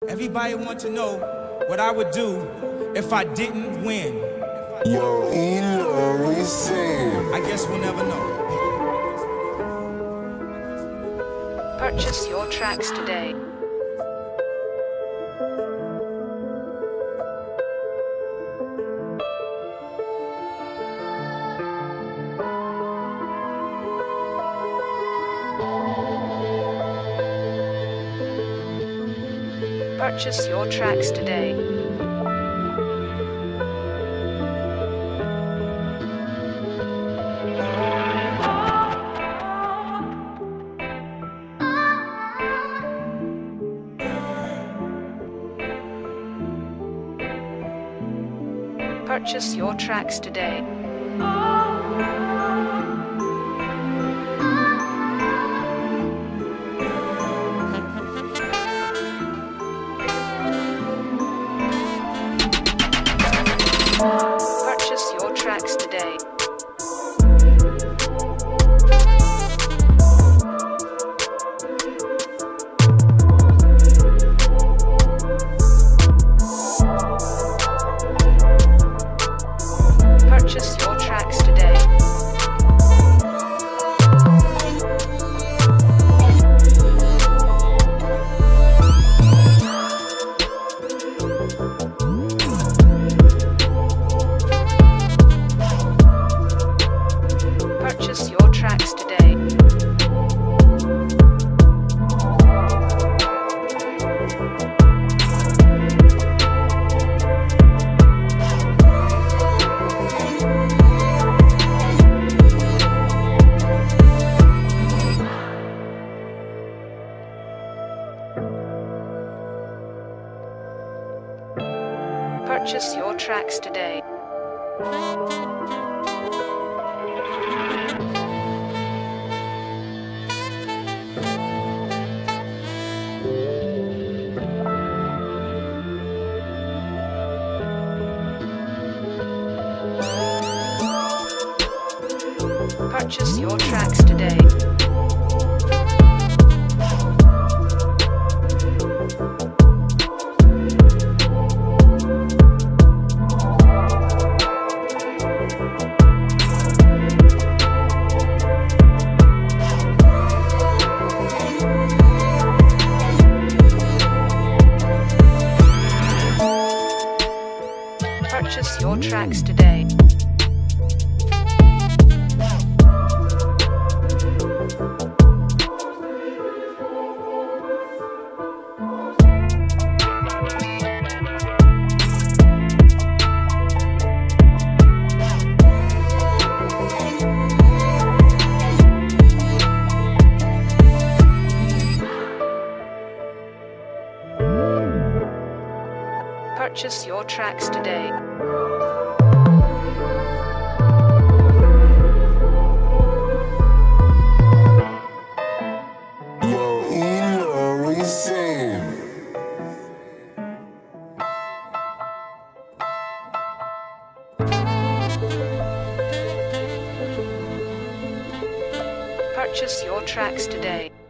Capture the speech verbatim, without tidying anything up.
Everybody want to know what I would do if I didn't win. Yo, Eloise. I guess we'll never know. Purchase your tracks today. Purchase your tracks today. Purchase your tracks today. Purchase your tracks today. Purchase your tracks today. Purchase your tracks today. Purchase your tracks today. Purchase your tracks today. Purchase your tracks today. Purchase your tracks today. Yo, Eloise. Purchase your tracks today.